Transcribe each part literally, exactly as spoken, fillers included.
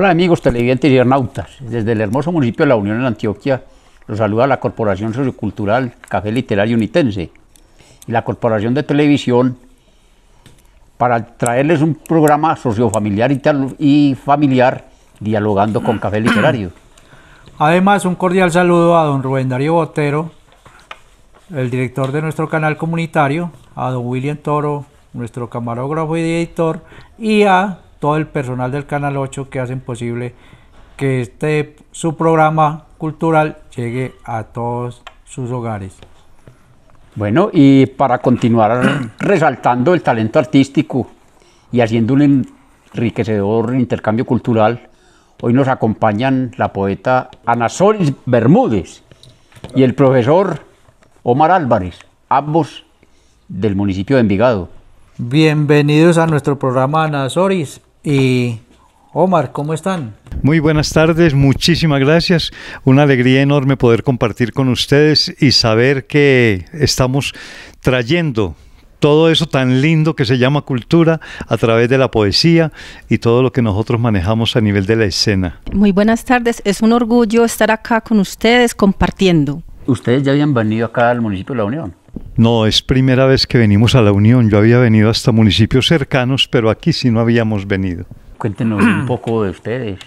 Hola amigos televidentes y internautas, desde el hermoso municipio de La Unión en Antioquia los saluda la Corporación Sociocultural Café Literario Unitense y la Corporación de Televisión para traerles un programa sociofamiliar y familiar dialogando con Café Literario. Además, un cordial saludo a don Rubén Darío Botero, el director de nuestro canal comunitario, a don William Toro, nuestro camarógrafo y editor, y a todo el personal del Canal ocho que hacen posible que este su programa cultural llegue a todos sus hogares. Bueno, y para continuar resaltando el talento artístico y haciendo un enriquecedor intercambio cultural, hoy nos acompañan la poeta Ana Soris Bermúdez y el profesor Omar Álvarez, ambos del municipio de Envigado. Bienvenidos a nuestro programa, Ana Soris y Omar, ¿cómo están? Muy buenas tardes, muchísimas gracias. Una alegría enorme poder compartir con ustedes y saber que estamos trayendo todo eso tan lindo que se llama cultura a través de la poesía y todo lo que nosotros manejamos a nivel de la escena. Muy buenas tardes, es un orgullo estar acá con ustedes compartiendo. ¿Ustedes ya habían venido acá al municipio de La Unión? No, es primera vez que venimos a La Unión. Yo había venido hasta municipios cercanos, pero aquí sí no habíamos venido. Cuéntenos un poco de ustedes.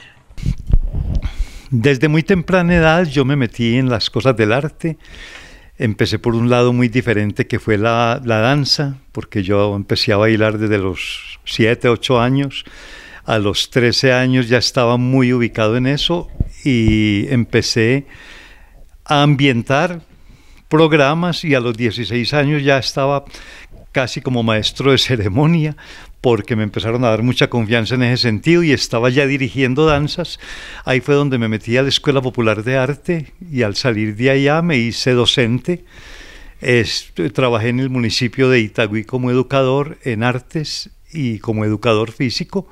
Desde muy temprana edad yo me metí en las cosas del arte. Empecé por un lado muy diferente que fue la, la danza, porque yo empecé a bailar desde los siete, ocho años. A los trece años ya estaba muy ubicado en eso y empecé a ambientar programas y a los dieciséis años ya estaba casi como maestro de ceremonia porque me empezaron a dar mucha confianza en ese sentido y estaba ya dirigiendo danzas. Ahí fue donde me metí a la Escuela Popular de Arte y al salir de allá me hice docente. Es, trabajé en el municipio de Itagüí como educador en artes y como educador físico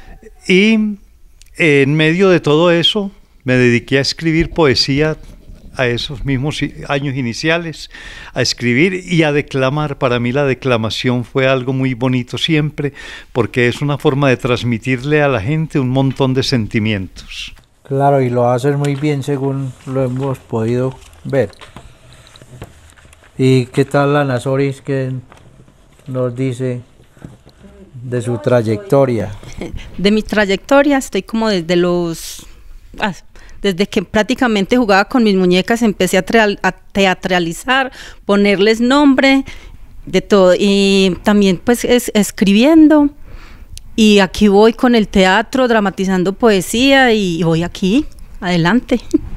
y en medio de todo eso me dediqué a escribir poesía a esos mismos años iniciales, a escribir y a declamar. Para mí la declamación fue algo muy bonito siempre, porque es una forma de transmitirle a la gente un montón de sentimientos. Claro, y lo haces muy bien según lo hemos podido ver. ¿Y qué tal Ana Soris, que nos dice de su trayectoria? De mi trayectoria estoy como desde los... Ah, Desde que prácticamente jugaba con mis muñecas empecé a, a teatralizar, ponerles nombre, de todo. Y también pues es, escribiendo. Y aquí voy con el teatro, dramatizando poesía y voy aquí, adelante.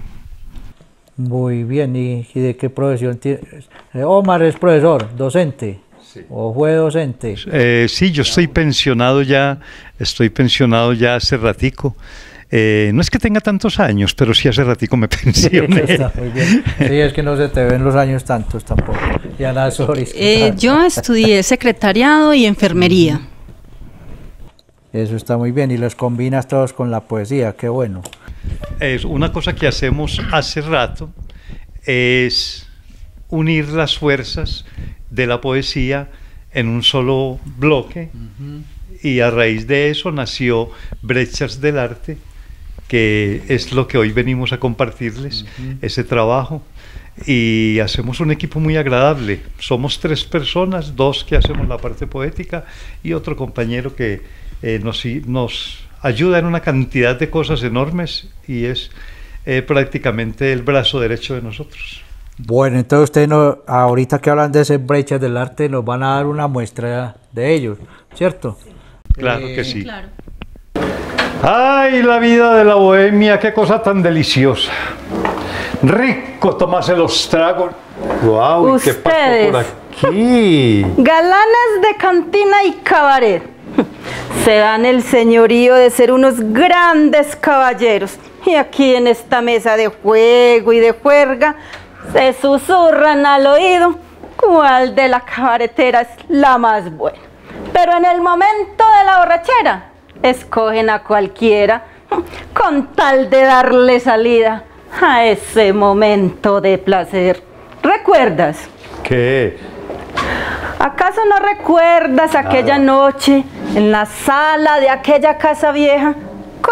Muy bien, ¿y, y de qué profesión tienes? Omar es profesor, docente. Sí. ¿O fue docente? Eh, sí, yo estoy pensionado ya, estoy pensionado ya hace ratico. Eh, no es que tenga tantos años, pero sí hace ratico me pensioné. Sí, está muy bien. Sí, es que no se te ven los años tantos tampoco. Y Ana Soris, eh, yo estudié secretariado y enfermería. Eso está muy bien, y los combinas todos con la poesía, qué bueno. Es una cosa que hacemos hace rato, es unir las fuerzas de la poesía en un solo bloque, uh-huh. Y a raíz de eso nació Brechas del Arte, que es lo que hoy venimos a compartirles, uh-huh. Ese trabajo, y hacemos un equipo muy agradable. Somos tres personas, dos que hacemos la parte poética y otro compañero que eh, nos, nos ayuda en una cantidad de cosas enormes y es eh, prácticamente el brazo derecho de nosotros. Bueno, entonces ustedes no, ahorita que hablan de esas Brechas del Arte nos van a dar una muestra de ellos, ¿cierto? Claro eh, que sí. Claro. ¡Ay, la vida de la bohemia! ¡Qué cosa tan deliciosa! Rico tomarse los tragos. ¡Guau! ¿Qué pasó por aquí? Galanes de cantina y cabaret. Se dan el señorío de ser unos grandes caballeros. Y aquí en esta mesa de juego y de juerga se susurran al oído cuál de la cabaretera es la más buena. Pero en el momento de la borrachera escogen a cualquiera con tal de darle salida a ese momento de placer. ¿Recuerdas? ¿Qué? ¿Acaso no recuerdas aquella noche en la sala de aquella casa vieja con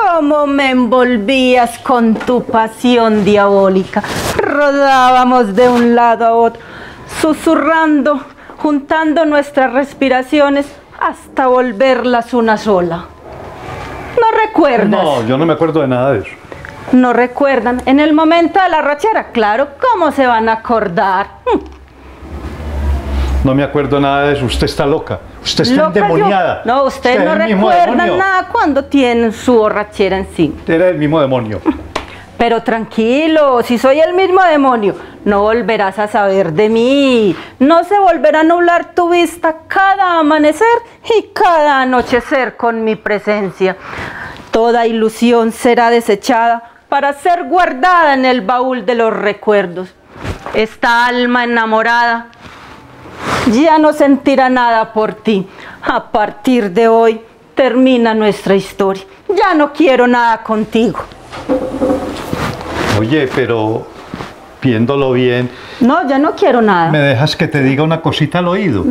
cómo me envolvías con tu pasión diabólica. Rodábamos de un lado a otro, susurrando, juntando nuestras respiraciones hasta volverlas una sola. ¿No recuerdas? No, yo no me acuerdo de nada de eso. ¿No recuerdan? En el momento de la rachera, claro, ¿cómo se van a acordar? No me acuerdo nada de eso, usted está loca, usted está ¿Loca endemoniada. yo? No, ustedes Usted no es el mismo recuerdan demonio. nada cuando tienen su borrachera encima. Era el mismo demonio. Pero tranquilo, si soy el mismo demonio, no volverás a saber de mí. No se volverá a nublar tu vista cada amanecer y cada anochecer con mi presencia. Toda ilusión será desechada para ser guardada en el baúl de los recuerdos. Esta alma enamorada ya no sentirá nada por ti. A partir de hoy termina nuestra historia. Ya no quiero nada contigo. Oye, pero viéndolo bien, No, ya no quiero nada. ¿me dejas que te diga una cosita al oído?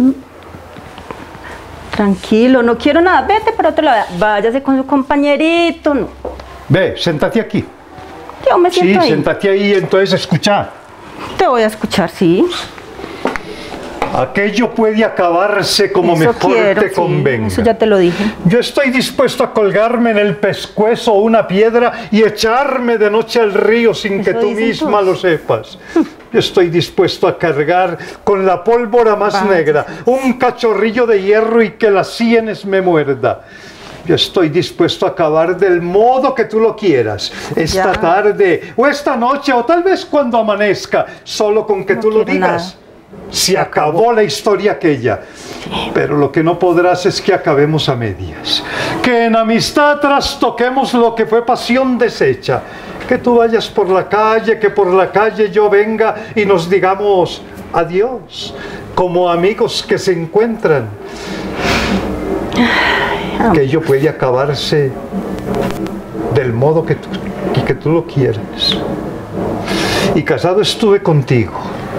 Tranquilo, no quiero nada. Vete para otro lado. Váyase con su compañerito. No. Ve, séntate aquí. Yo me Sí, siento ahí. séntate ahí, entonces escucha. Te voy a escuchar, sí. Aquello puede acabarse como Eso mejor quiero, te sí, convenga. eso ya te lo dije. Yo estoy dispuesto a colgarme en el pescuezo una piedra y echarme de noche al río sin que Eso tú dicen misma todos. lo sepas. Yo estoy dispuesto a cargar con la pólvora más Vaya. negra un cachorrillo de hierro y que las sienes me muerda. Yo estoy dispuesto a acabar del modo que tú lo quieras, esta Ya. tarde o esta noche o tal vez cuando amanezca, solo con que No tú lo quiero digas. nada. Se acabó la historia aquella, pero lo que no podrás es que acabemos a medias. Que en amistad trastoquemos lo que fue pasión deshecha. Que tú vayas por la calle, que por la calle yo venga y nos digamos adiós, como amigos que se encuentran. Que ello puede acabarse del modo que tú, y que tú lo quieras. Y casado estuve contigo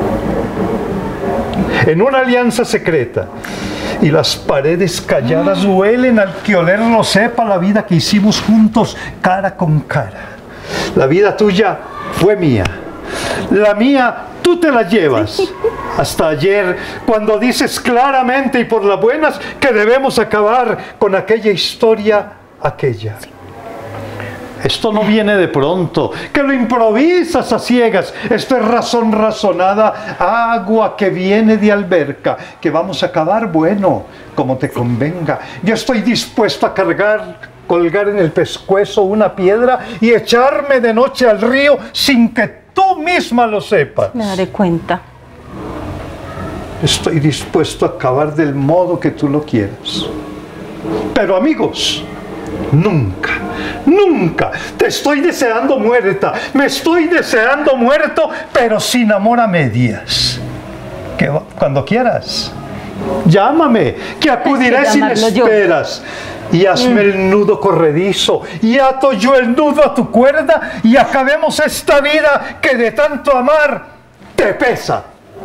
en una alianza secreta, y las paredes calladas huelen al que olerlo sepa la vida que hicimos juntos cara con cara. La vida tuya fue mía, la mía tú te la llevas. Hasta ayer, cuando dices claramente y por las buenas que debemos acabar con aquella historia, aquella. Esto no viene de pronto, que lo improvisas a ciegas. Esto es razón razonada, agua que viene de alberca, que vamos a acabar, bueno, como te convenga. Yo estoy dispuesto a cargar, colgar en el pescuezo una piedra y echarme de noche al río sin que tú misma lo sepas. Me daré cuenta. Estoy dispuesto a acabar del modo que tú lo quieras. Pero amigos, nunca, nunca te estoy deseando muerta, me estoy deseando muerto, pero sin amor a medias. Que va- cuando quieras, llámame, que acudiré Hay que sin llamarlo yo. esperas. Y hazme el nudo corredizo, y ato yo el nudo a tu cuerda, y acabemos esta vida que de tanto amar te pesa.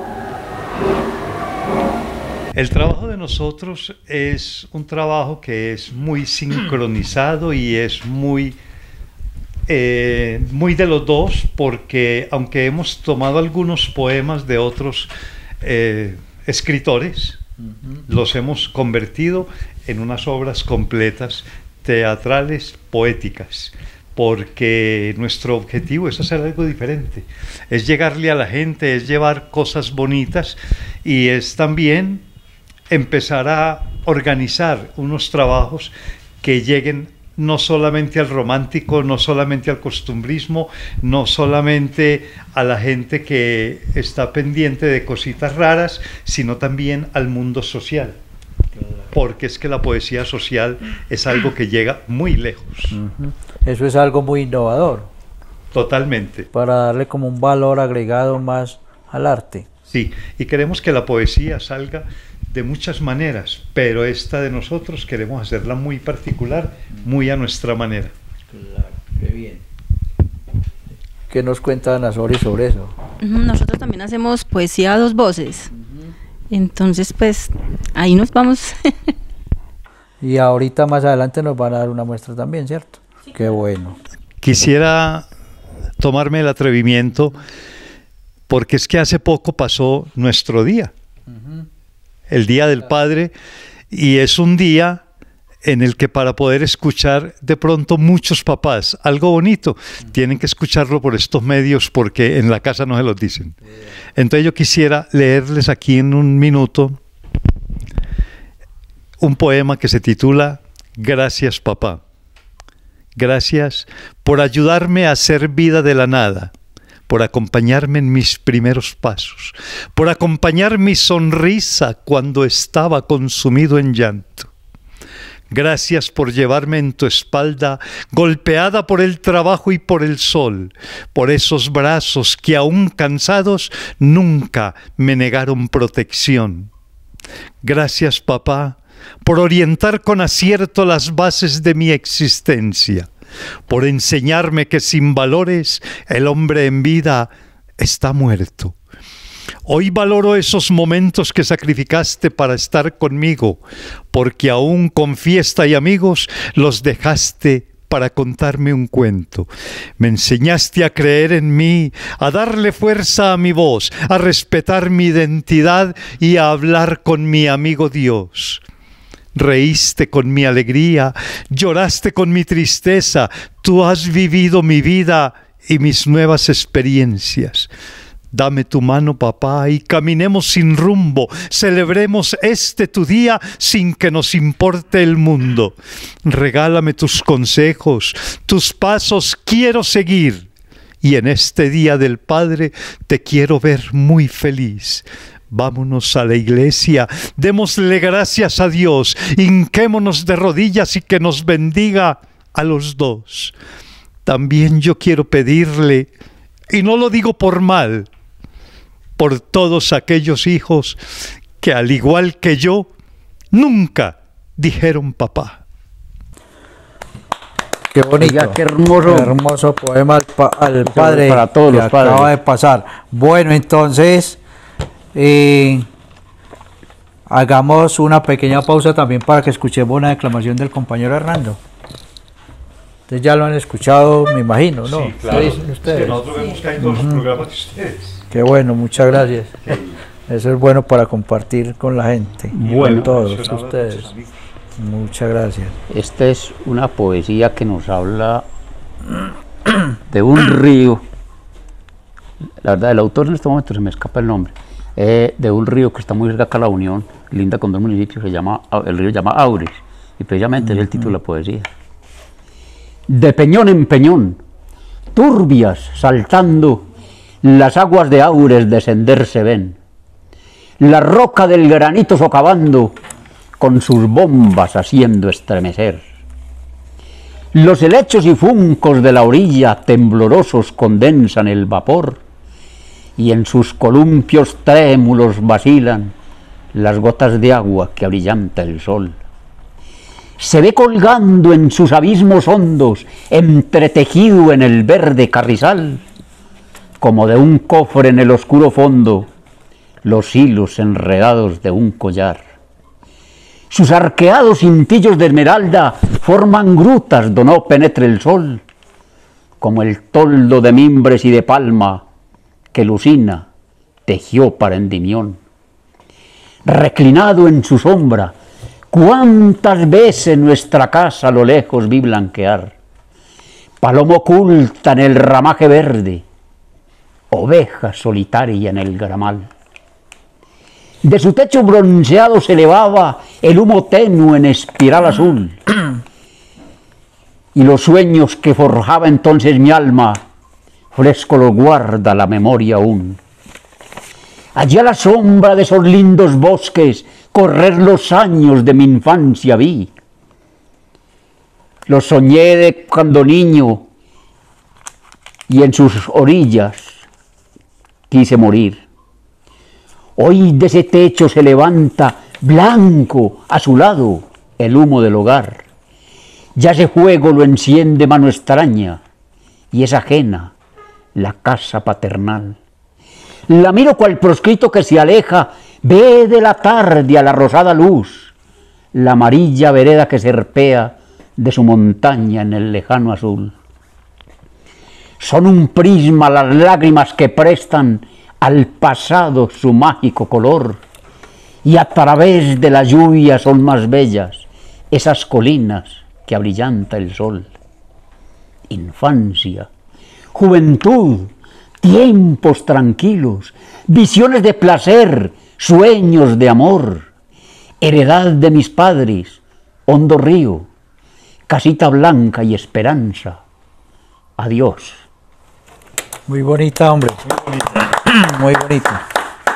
El trabajo de nosotros es un trabajo que es muy sincronizado y es muy, eh, muy de los dos, porque aunque hemos tomado algunos poemas de otros eh, escritores, los hemos convertido en unas obras completas, teatrales, poéticas, porque nuestro objetivo es hacer algo diferente, es llegarle a la gente, es llevar cosas bonitas y es también empezar a organizar unos trabajos que lleguen no solamente al romántico, no solamente al costumbrismo, no solamente a la gente que está pendiente de cositas raras, sino también al mundo social. Porque es que la poesía social es algo que llega muy lejos. Eso es algo muy innovador, Totalmente. para darle como un valor agregado más al arte. Sí, y queremos que la poesía salga de muchas maneras, pero esta de nosotros queremos hacerla muy particular, muy a nuestra manera. Claro, qué bien. ¿Qué nos cuenta Ana Sori sobre eso? Ujú, nosotros también hacemos poesía a dos voces. Entonces, pues, ahí nos vamos. Y ahorita más adelante nos van a dar una muestra también, ¿cierto? Sí, Qué bueno. Quisiera tomarme el atrevimiento, porque es que hace poco pasó nuestro día, uh-huh. el Día del Padre, y es un día en el que para poder escuchar de pronto muchos papás algo bonito, uh-huh. tienen que escucharlo por estos medios porque en la casa no se los dicen. Uh-huh. Entonces yo quisiera leerles aquí en un minuto un poema que se titula Gracias, papá. Gracias por ayudarme a hacer vida de la nada, por acompañarme en mis primeros pasos, por acompañar mi sonrisa cuando estaba consumido en llanto. Gracias por llevarme en tu espalda, golpeada por el trabajo y por el sol, por esos brazos que aún cansados nunca me negaron protección. Gracias, papá, por orientar con acierto las bases de mi existencia, por enseñarme que sin valores el hombre en vida está muerto. Hoy valoro esos momentos que sacrificaste para estar conmigo, porque aún con fiesta y amigos los dejaste para contarme un cuento. Me enseñaste a creer en mí, a darle fuerza a mi voz, a respetar mi identidad y a hablar con mi amigo Dios. Reíste con mi alegría, lloraste con mi tristeza. Tú has vivido mi vida y mis nuevas experiencias. Dame tu mano, papá, y caminemos sin rumbo. Celebremos este tu día sin que nos importe el mundo. Regálame tus consejos, tus pasos quiero seguir. Y en este Día del Padre te quiero ver muy feliz. Vámonos a la iglesia, démosle gracias a Dios, hinquémonos de rodillas y que nos bendiga a los dos. También yo quiero pedirle, y no lo digo por mal, por todos aquellos hijos que al igual que yo, nunca dijeron papá. Qué bonito, oiga, qué hermoso, qué hermoso poema al, pa al padre para todos que los padres. Acaba de pasar. Bueno, entonces eh, hagamos una pequeña pausa también para que escuchemos una declamación del compañero Hernando. Ustedes ya lo han escuchado, me imagino, ¿no? Sí, claro. ¿Qué dicen ustedes? Es que nosotros vemos que hay todos uh-huh. los programas de ustedes. Qué bueno, muchas gracias. Eso es bueno para compartir con la gente, bueno, con todos ustedes. Muchas gracias. Esta es una poesía que nos habla de un río. La verdad, el autor en este momento se me escapa el nombre. Eh, de un río que está muy cerca a la Unión, linda con dos municipios, se llama, el río se llama Auris, y precisamente uh-huh. es el título de la poesía. De peñón en peñón, turbias saltando, las aguas de Aures descender se ven. La roca del granito socavando, con sus bombas haciendo estremecer. Los helechos y funcos de la orilla temblorosos condensan el vapor, y en sus columpios trémulos vacilan las gotas de agua que abrillanta el sol. Se ve colgando en sus abismos hondos, entretejido en el verde carrizal, como de un cofre en el oscuro fondo, los hilos enredados de un collar. Sus arqueados cintillos de esmeralda forman grutas donde no penetre el sol, como el toldo de mimbres y de palma que Lucina tejió para Endimión. Reclinado en su sombra, cuántas veces nuestra casa a lo lejos vi blanquear. Paloma oculta en el ramaje verde, oveja solitaria en el gramal. De su techo bronceado se elevaba el humo tenue en espiral azul. Y los sueños que forjaba entonces mi alma, fresco los guarda la memoria aún. Allí a la sombra de esos lindos bosques, correr los años de mi infancia vi. Los soñé de cuando niño, y en sus orillas quise morir. Hoy de ese techo se levanta blanco a su lado el humo del hogar. Ya ese fuego lo enciende mano extraña y es ajena la casa paternal. La miro cual proscrito que se aleja, ve de la tarde a la rosada luz, la amarilla vereda que serpea de su montaña en el lejano azul. Son un prisma las lágrimas que prestan al pasado su mágico color, y a través de la lluvia son más bellas esas colinas que abrillanta el sol. Infancia, juventud, tiempos tranquilos, visiones de placer, sueños de amor, heredad de mis padres, hondo río, casita blanca y esperanza. Adiós. Muy bonita, hombre. Muy bonita.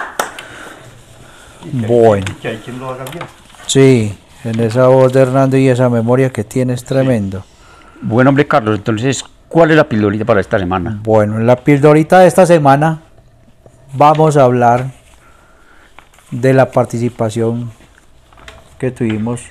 Bueno. Que hay quien lo haga bien. Sí, en esa voz de Hernando y esa memoria que tiene es tremendo. Bueno, hombre, Carlos, entonces, ¿cuál es la pildorita para esta semana? Bueno, en la pildorita de esta semana vamos a hablar de la participación que tuvimos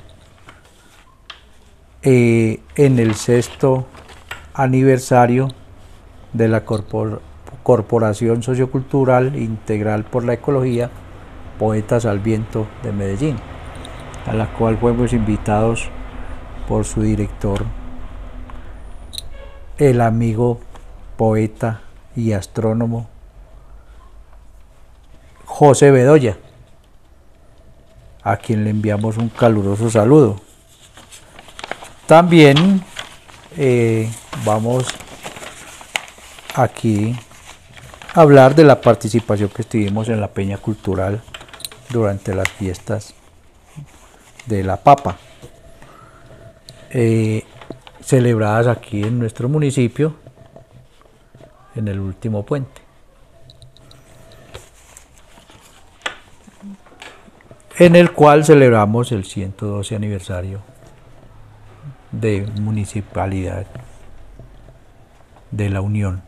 eh, en el sexto aniversario de la corpor Corporación Sociocultural Integral por la Ecología, Poetas al Viento de Medellín, a la cual fuimos invitados por su director, el amigo poeta y astrónomo José Bedoya, a quien le enviamos un caluroso saludo. También eh, vamos aquí a hablar de la participación que tuvimos en la Peña Cultural durante las fiestas de la Papa, eh, celebradas aquí en nuestro municipio en el último puente. En el cual celebramos el ciento doce aniversario de Municipalidad de la Unión.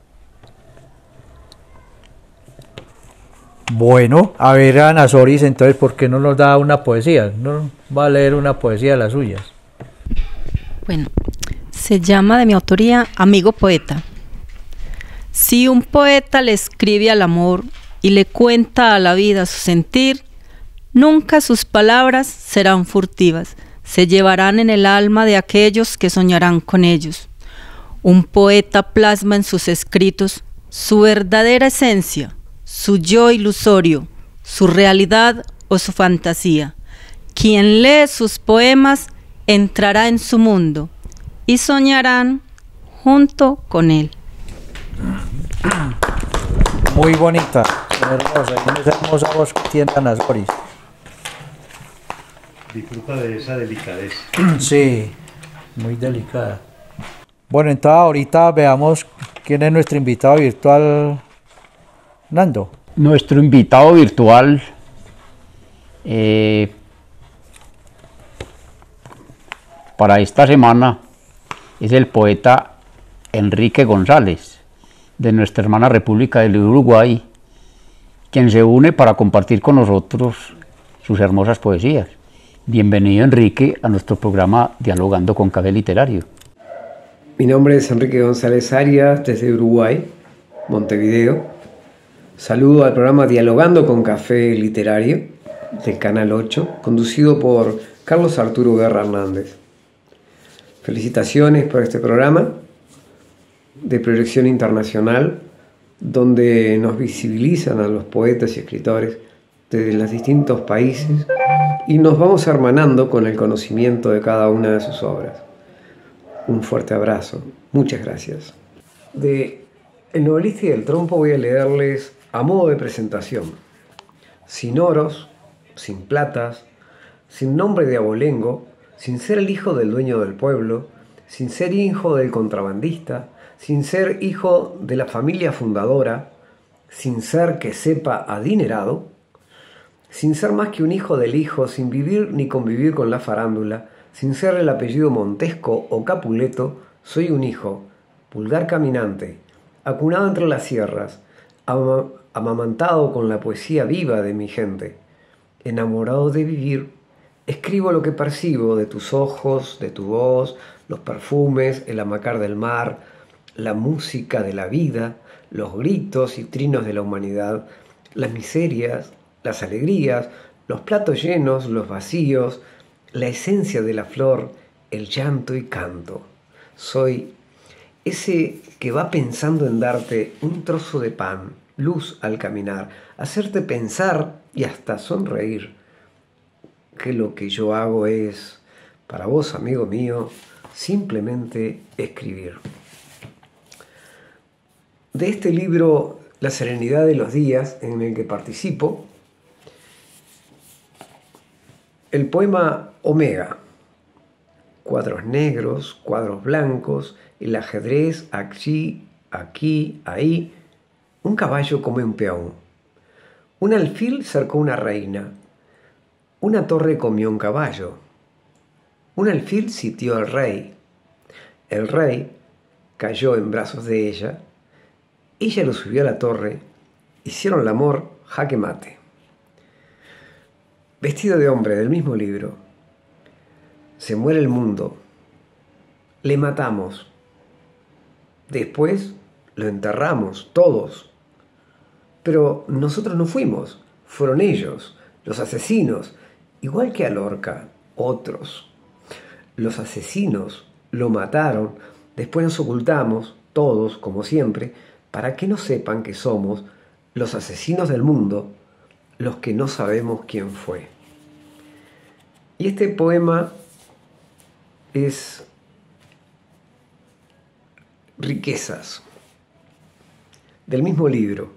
Bueno, a ver, Ana Soris, entonces, ¿por qué no nos da una poesía? ¿No va a leer una poesía de las suyas? Bueno, se llama de mi autoría Amigo Poeta. Si un poeta le escribe al amor y le cuenta a la vida su sentir, nunca sus palabras serán furtivas, se llevarán en el alma de aquellos que soñarán con ellos. Un poeta plasma en sus escritos su verdadera esencia, su yo ilusorio, su realidad o su fantasía. Quien lee sus poemas entrará en su mundo y soñarán junto con él. Muy bonita, hermosa, y esa hermosa voz que tiene Ana Soris. Disfruta de esa delicadeza. Sí, muy delicada. Bueno, entonces ahorita veamos quién es nuestro invitado virtual, Nando. Nuestro invitado virtual eh, para esta semana es el poeta Enrique González, de nuestra hermana República del Uruguay, quien se une para compartir con nosotros sus hermosas poesías. Bienvenido, Enrique, a nuestro programa Dialogando con Café Literario. Mi nombre es Enrique González Arias, desde Uruguay, Montevideo. Saludo al programa Dialogando con Café Literario del Canal ocho, conducido por Carlos Arturo Guerra Hernández. Felicitaciones por este programa de proyección internacional, donde nos visibilizan a los poetas y escritores desde los distintos países y nos vamos hermanando con el conocimiento de cada una de sus obras. Un fuerte abrazo. Muchas gracias. De El novelista y del trompo voy a leerles a modo de presentación. Sin oros, sin platas, sin nombre de abolengo, sin ser el hijo del dueño del pueblo, sin ser hijo del contrabandista, sin ser hijo de la familia fundadora, sin ser que sepa adinerado, sin ser más que un hijo del hijo, sin vivir ni convivir con la farándula, sin ser el apellido Montesco o Capuleto, soy un hijo, pulgar caminante, acunado entre las sierras, ama amamantado con la poesía viva de mi gente, enamorado de vivir, escribo lo que percibo de tus ojos, de tu voz, los perfumes, el amacar del mar, la música de la vida, los gritos y trinos de la humanidad, las miserias, las alegrías, los platos llenos, los vacíos, la esencia de la flor, el llanto y canto. Soy ese que va pensando en darte un trozo de pan, luz al caminar, hacerte pensar y hasta sonreír, que lo que yo hago es, para vos, amigo mío, simplemente escribir. De este libro, La serenidad de los días, en el que participo, el poema Omega, cuadros negros, cuadros blancos, el ajedrez aquí, aquí, ahí, un caballo come un peón, un alfil cercó una reina, una torre comió un caballo, un alfil sitió al rey, el rey cayó en brazos de ella, ella lo subió a la torre, hicieron el amor jaque mate. Vestido de hombre, del mismo libro. Se muere el mundo. Le matamos. Después lo enterramos, todos. Pero nosotros no fuimos. Fueron ellos, los asesinos. Igual que a Lorca, otros. Los asesinos lo mataron. Después nos ocultamos, todos, como siempre, para que no sepan que somos los asesinos del mundo, los que no sabemos quién fue. Y este poema es riquezas, del mismo libro.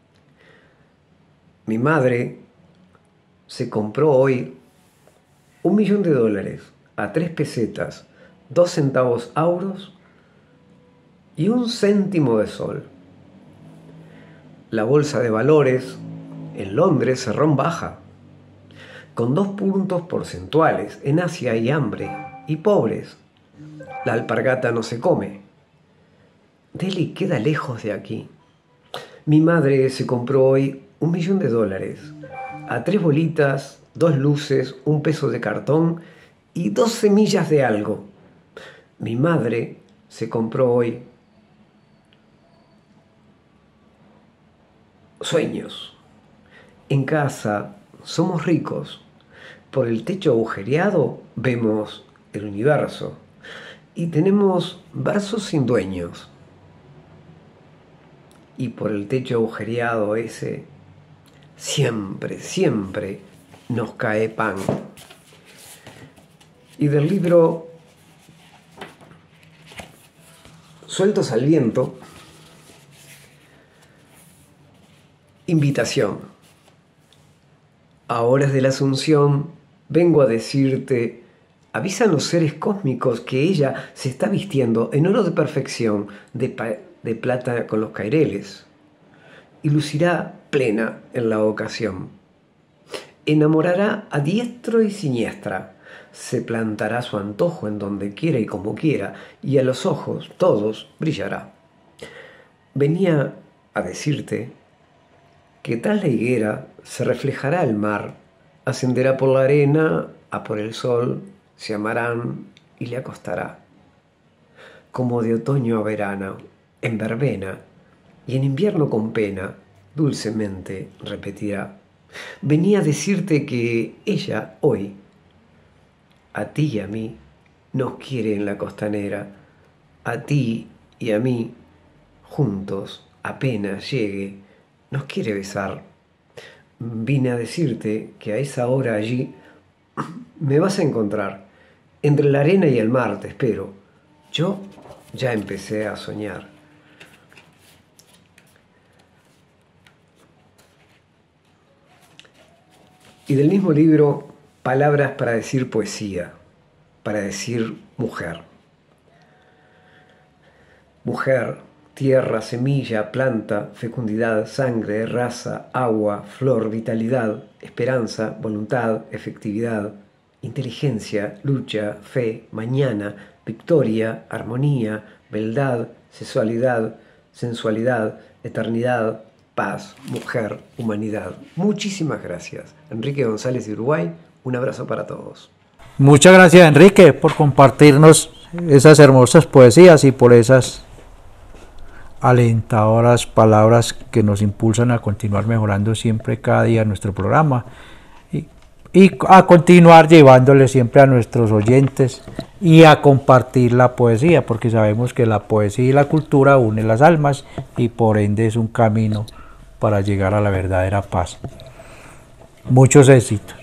Mi madre se compró hoy un millón de dólares a tres pesetas, dos centavos auros y un céntimo de sol. La bolsa de valores en Londres cerró en baja, con dos puntos porcentuales. En Asia hay hambre y pobres. La alpargata no se come. Delhi queda lejos de aquí. Mi madre se compró hoy un millón de dólares a tres bolitas, dos luces, un peso de cartón y dos semillas de algo. Mi madre se compró hoy sueños. En casa somos ricos. Por el techo agujereado vemos el universo. Y tenemos versos sin dueños. Y por el techo agujereado ese, siempre, siempre nos cae pan. Y del libro Sueltos al viento, invitación. A horas de la Asunción vengo a decirte, avisan los seres cósmicos que ella se está vistiendo en oro de perfección, de, pa de plata con los caireles, y lucirá plena en la ocasión. Enamorará a diestro y siniestra, se plantará su antojo en donde quiera y como quiera, y a los ojos todos brillará. Venía a decirte que tras la higuera se reflejará el mar, ascenderá por la arena, a por el sol, se amarán y le acostará. Como de otoño a verano, en verbena, y en invierno con pena, dulcemente repetirá. Venía a decirte que ella hoy, a ti y a mí, nos quiere en la costanera, a ti y a mí, juntos, apenas llegue, nos quiere besar. Vine a decirte que a esa hora allí me vas a encontrar. Entre la arena y el mar te espero. Yo ya empecé a soñar. Y del mismo libro, palabras para decir poesía, para decir mujer. Mujer, tierra, semilla, planta, fecundidad, sangre, raza, agua, flor, vitalidad, esperanza, voluntad, efectividad, inteligencia, lucha, fe, mañana, victoria, armonía, beldad, sexualidad, sensualidad, eternidad, paz, mujer, humanidad. Muchísimas gracias. Enrique González de Uruguay, un abrazo para todos. Muchas gracias, Enrique, por compartirnos esas hermosas poesías y por esas alentadoras palabras que nos impulsan a continuar mejorando siempre cada día nuestro programa. Y y a continuar llevándole siempre a nuestros oyentes y a compartir la poesía, porque sabemos que la poesía y la cultura unen las almas y por ende es un camino para llegar a la verdadera paz. Muchos éxitos.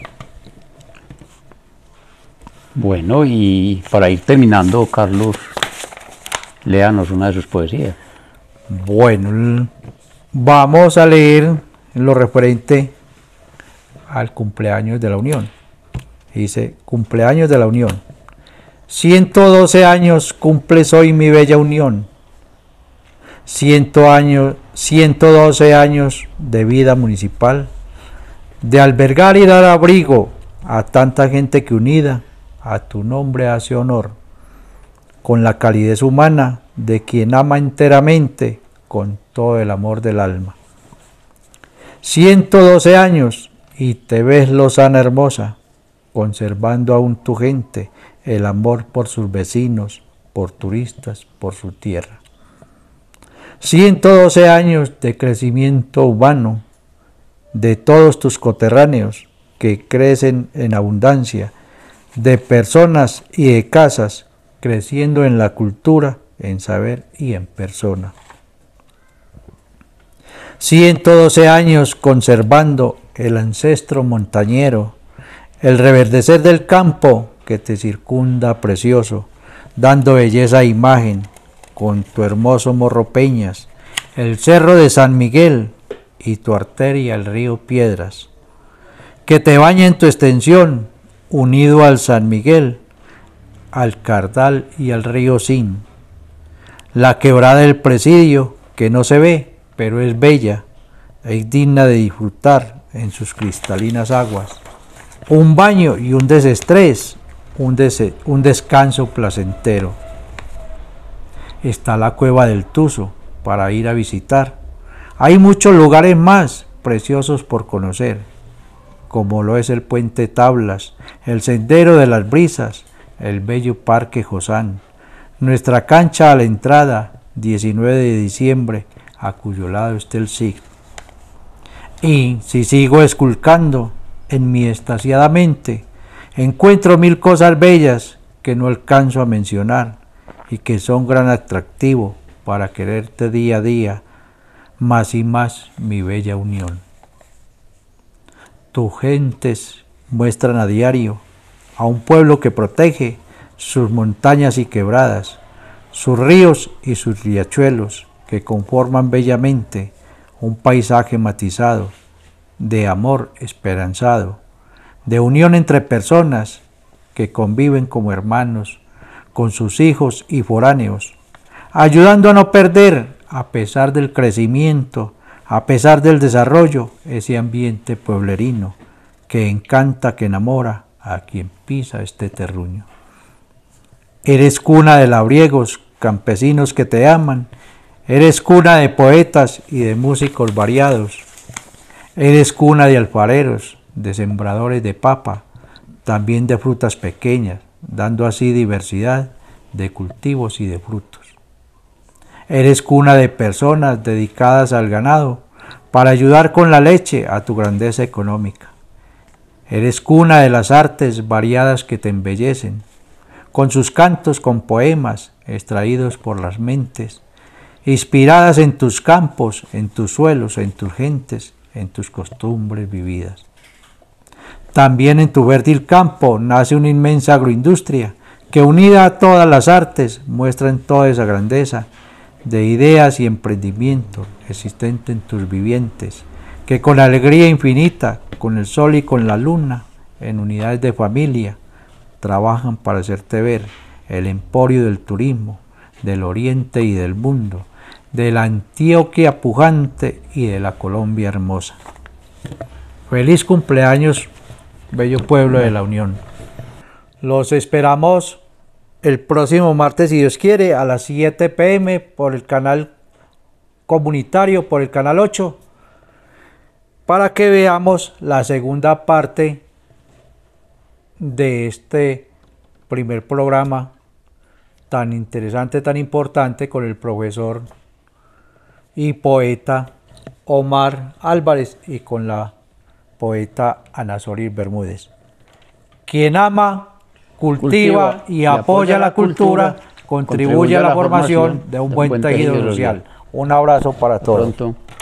Bueno, y para ir terminando, Carlos, léanos una de sus poesías. Bueno, vamos a leer lo referente al cumpleaños de la Unión. Dice, cumpleaños de la Unión. ciento doce años cumples hoy mi bella Unión. ciento años, ciento doce años de vida municipal, de albergar y dar abrigo a tanta gente que unida a tu nombre hace honor, con la calidez humana de quien ama enteramente con todo el amor del alma. ciento doce años y te ves lozana hermosa, conservando aún tu gente el amor por sus vecinos, por turistas, por su tierra. ciento doce años de crecimiento humano de todos tus coterráneos que crecen en abundancia, de personas y de casas, creciendo en la cultura, en saber y en persona. ciento doce años conservando el ancestro montañero, el reverdecer del campo que te circunda precioso, dando belleza a imagen, con tu hermoso Morro Peñas, el cerro de San Miguel y tu arteria el río Piedras, que te baña en tu extensión, unido al San Miguel, al Cardal y al río Sin, la quebrada del Presidio, que no se ve, pero es bella, es digna de disfrutar en sus cristalinas aguas, un baño y un desestrés, un, des un descanso placentero. Está la cueva del Tuzo para ir a visitar. Hay muchos lugares más preciosos por conocer, como lo es el Puente Tablas, el Sendero de las Brisas, el bello Parque Josán, nuestra cancha a la entrada, diecinueve de diciembre, a cuyo lado está el S I C. Y si sigo esculcando en mi extasiada mente, encuentro mil cosas bellas que no alcanzo a mencionar y que son gran atractivo para quererte día a día, más y más mi bella Unión. Tus gentes muestran a diario a un pueblo que protege sus montañas y quebradas, sus ríos y sus riachuelos que conforman bellamente un paisaje matizado, de amor esperanzado, de unión entre personas que conviven como hermanos con sus hijos y foráneos, ayudando a no perder, a pesar del crecimiento, a pesar del desarrollo, ese ambiente pueblerino que encanta, que enamora a quien pisa este terruño. Eres cuna de labriegos, campesinos que te aman, eres cuna de poetas y de músicos variados, eres cuna de alfareros, de sembradores de papa, también de frutas pequeñas, dando así diversidad de cultivos y de frutos. Eres cuna de personas dedicadas al ganado para ayudar con la leche a tu grandeza económica. Eres cuna de las artes variadas que te embellecen, con sus cantos, con poemas extraídos por las mentes, inspiradas en tus campos, en tus suelos, en tus gentes, en tus costumbres vividas. También en tu fértil campo nace una inmensa agroindustria que, unida a todas las artes, muestra toda esa grandeza de ideas y emprendimiento existente en tus vivientes, que con alegría infinita, con el sol y con la luna, en unidades de familia, trabajan para hacerte ver el emporio del turismo, del oriente y del mundo, de la Antioquia pujante y de la Colombia hermosa. Feliz cumpleaños, bello pueblo de la Unión. Los esperamos el próximo martes, si Dios quiere, a las siete pe eme por el canal comunitario, por el canal ocho, para que veamos la segunda parte de este primer programa tan interesante, tan importante, con el profesor y poeta Omar Álvarez y con la poeta Ana Soris Bermúdez. Quien ama, cultiva, cultiva y apoya la cultura, cultura contribuye a la formación de un buen tejido social. Un abrazo para todos. Pronto.